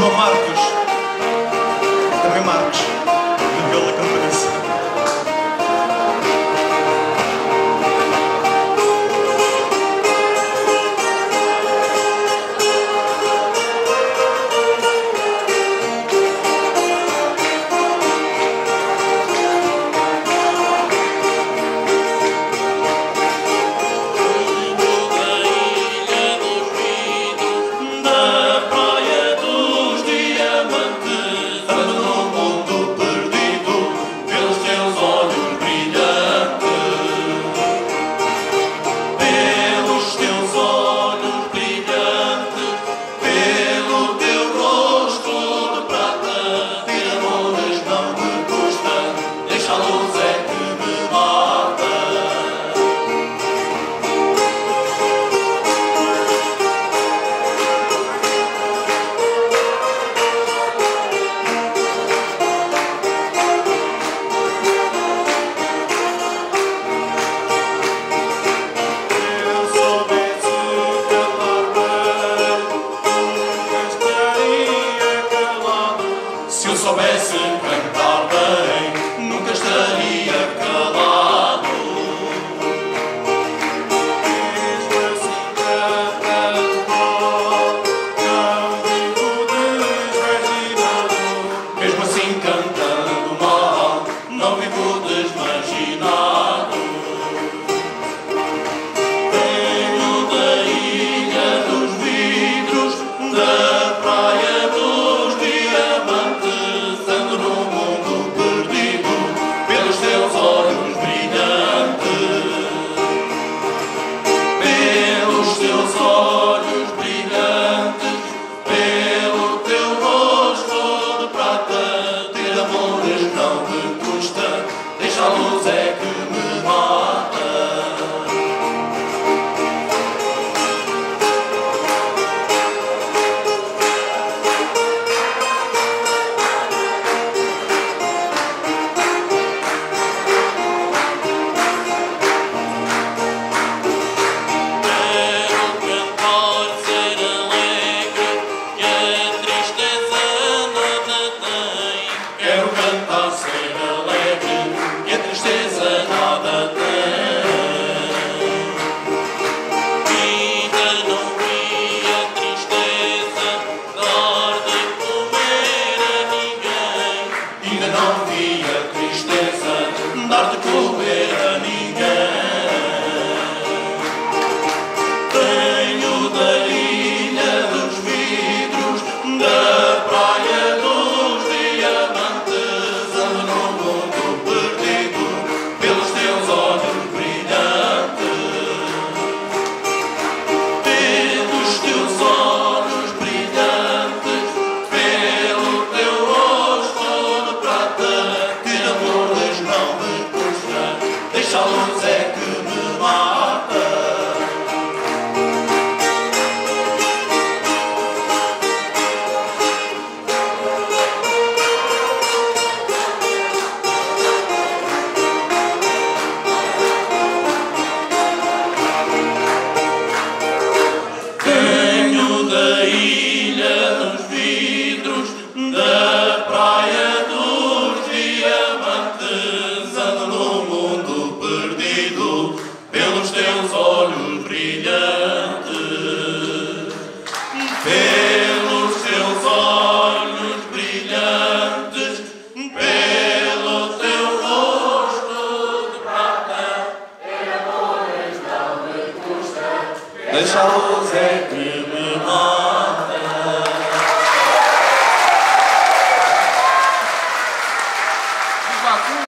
João Marcos, também Marcos, de Vila Campanice. Se eu soubesse cantar bem, nunca estaria calado. Mesmo assim cantando mal, não vivo desvaginado. Mesmo assim cantando mal, não vivo desmarginado. Venho da ilha dos vidros, da praia dos diamantes, ando no mundo perdido pelos teus olhos brilhantes. Pelos teus olhos brilhantes, pelo teu rosto de prata, ter amores não me custa, deixa a luz é que me mata. Quero cantar, ser alegre, que a tristeza nada tem. Ainda não vi a tristeza dar de comer a ninguém. Ainda não vi a tristeza dar de comer a ninguém. Venho da ilha dos vidros, da praia dos diamantes, ando no mundo perdido pelos teus olhos brilhantes. Pelos teus olhos brilhantes, pelo teu rosto de prata, que amores não me custa, deixa a luz é que me mata. Venho da ilha dos vidros, da praia dos diamantes, ando no mundo perdido pelos teus olhos brilhantes. Pelos teus olhos brilhantes, pelo teu rosto de prata, ter amores não me custa, deixa a luz é que me mata.